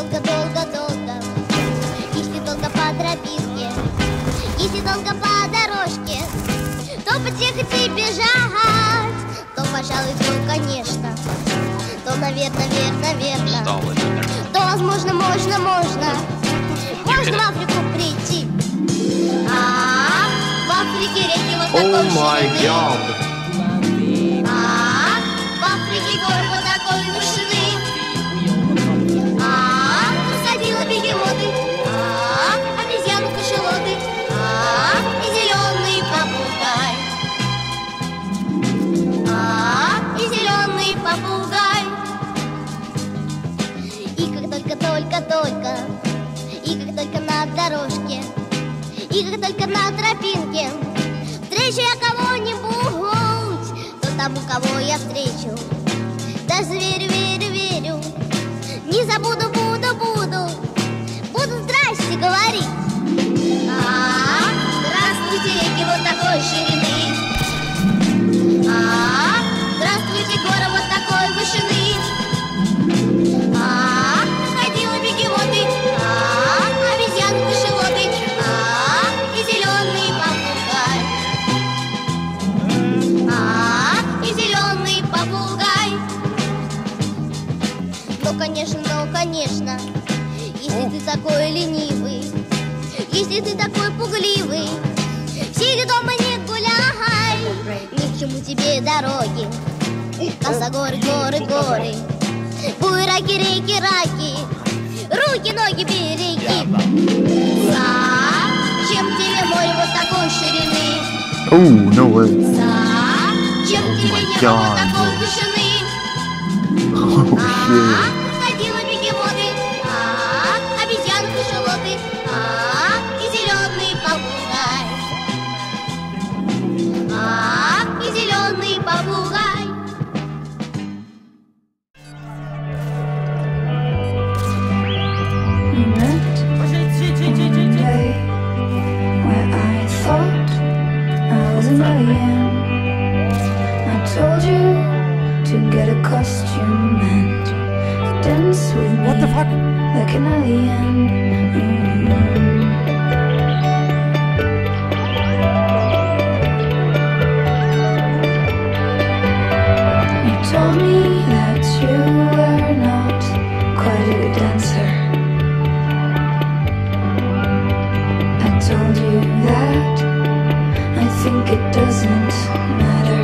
долго-долго-долго, если долго по тропинке, если долго по дорожке, то потехать и бежать, то, пожалуй, то, конечно, то, наверное, то, возможно, можно в Африку прийти. В Африке реки вот такой ширины. В Африке горы вот такой вышины. Крокодилы, бегемоты, обезьяны, кашалоты, и зеленый попугай, и зеленый попугай. И как только, и как только на дорожке, и как только на тропинке встречу я кого-нибудь, то тому, кого я встречу, даже верю, не забуду, буду здрасте говорить. Здравствуйте, реки вот такой ширины. Здравствуйте, горы вот такой вышины. Крокодилы, бегемоты, обезьяны, кашалоты, и зеленый попугай, и зеленый попугай. Ну, конечно, если ты такой ленивый, если ты такой пугливый, сиди дома, не гуляй, ни к чему тебе дороги, косогоры, горы, буераки, реки, руки, ноги береги. Зачем тебе море вот такой ширины? No way. Зачем тебе небо вот такой вышины? Крокодилы, бегемоты, обезьяны, кашалоты, и зеленый попугай, и зеленый попугай. Where I thought I was an alien, I told you to get a costume and dance with me. What the fuck? Like an alien. You told me that you were not quite a good dancer. I told you that I think it doesn't matter.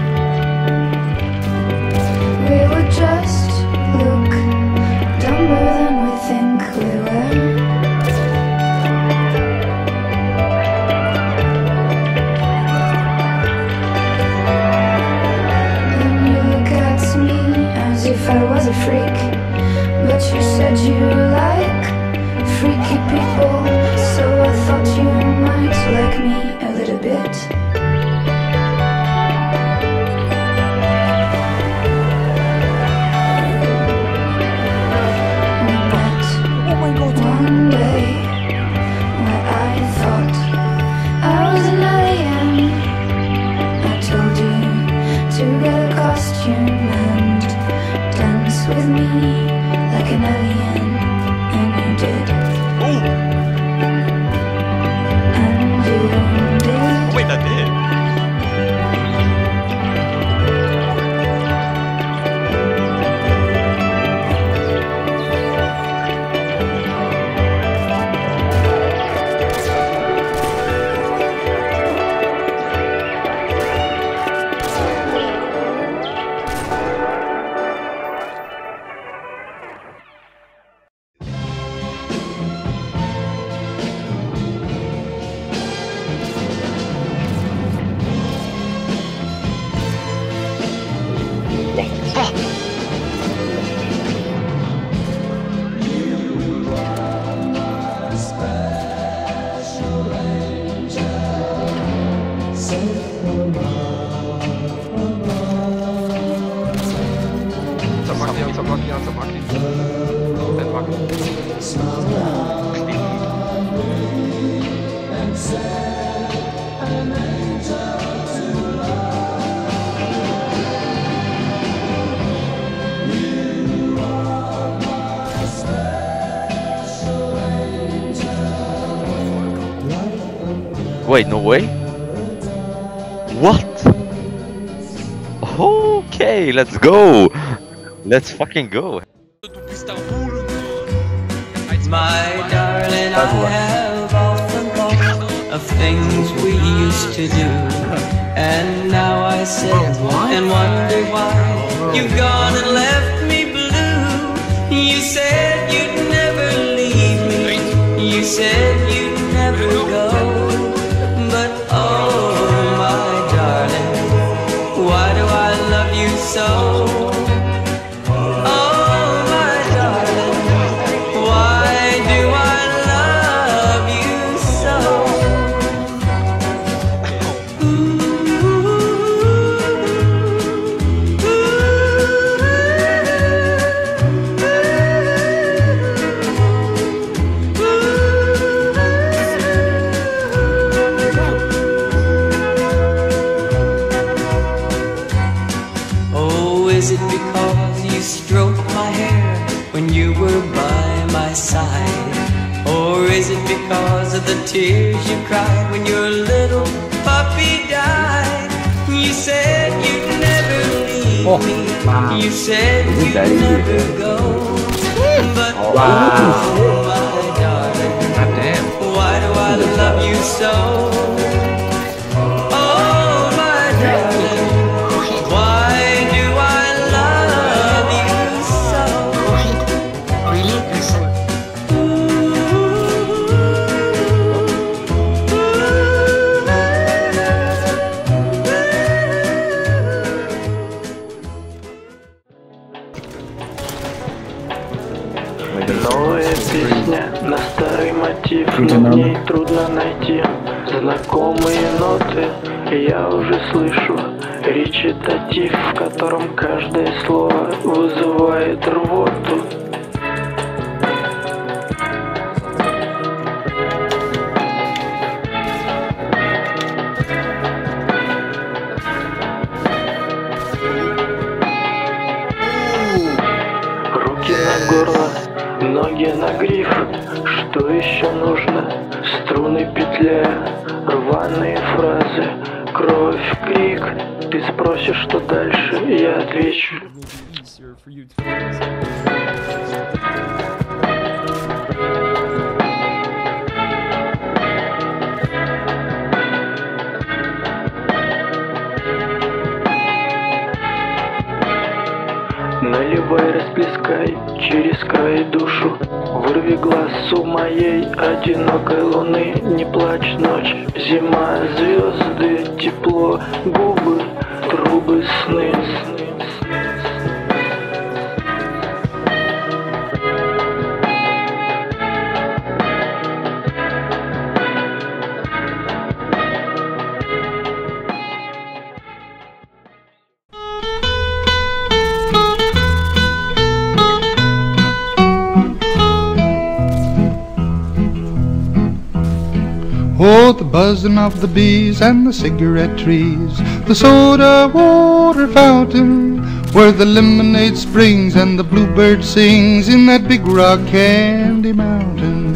We would just look dumber than we think we were. Then you look at me as if I was a freak, but you said you like freaky people, so I thought you might like me a little bit. One day, where I thought I was an alien, I told you to get a costume and dance with me like an alien, and you did. And you did. Wait, that did. Zabaki. Ten wagen. Wait, no way? What? Okay, let's go! Let's fucking go! My darling, I have often thought of things we used to do, and now I sit and wonder why you've gone and left me blue. You said you'd never leave me, you said you'd never go, but oh my darling, why do I love you so? Is it because you stroked my hair when you were by my side? Or is it because of the tears you cried when your little puppy died? You said you'd never leave me, you said you'd never go, but oh my darling, why do I love you so? Oh my darling, новая песня на старый мотив, но в ней трудно найти знакомые ноты. Я уже слышу речитатив, в котором каждое слово вызывает рвоту. Руки на горло, ноги на гриф, что еще нужно? Струны петляя, рваные фразы, кровь, крик. Ты спросишь, что дальше, я отвечу. Наливай, расплескай через край душу, вырви глаз у моей одинокой луны. Не плачь, ночь, зима, звезды, тепло, губы, трубы, сны. Oh, the buzzing of the bees and the cigarette trees, the soda water fountain, where the lemonade springs and the bluebird sings in that big rock candy mountain.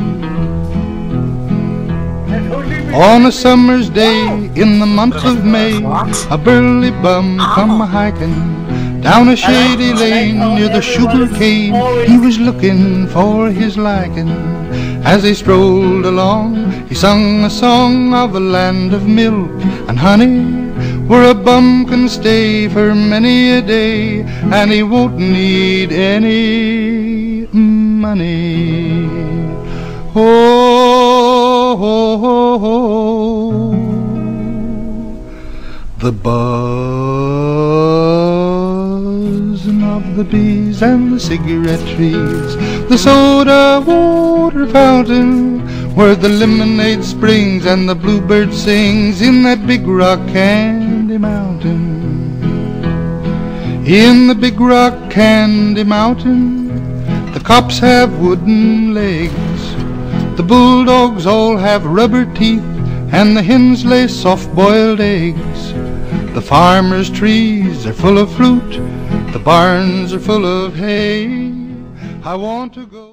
On a summer's day in the month of May, a burly bum come a-hiking down a shady lane near the sugar cane. He was looking for his liking. As they strolled along, he sung a song of a land of milk and honey, where a bum can stay for many a day, and he won't need any money. Oh, oh, oh, oh. The buzzing of the bees and the cigarette trees, the soda water fountain, where the lemonade springs and the bluebird sings in that big rock candy mountain. In the big rock candy mountain, the cops have wooden legs, the bulldogs all have rubber teeth, and the hens lay soft-boiled eggs. The farmers' trees are full of fruit, the barns are full of hay. I want to go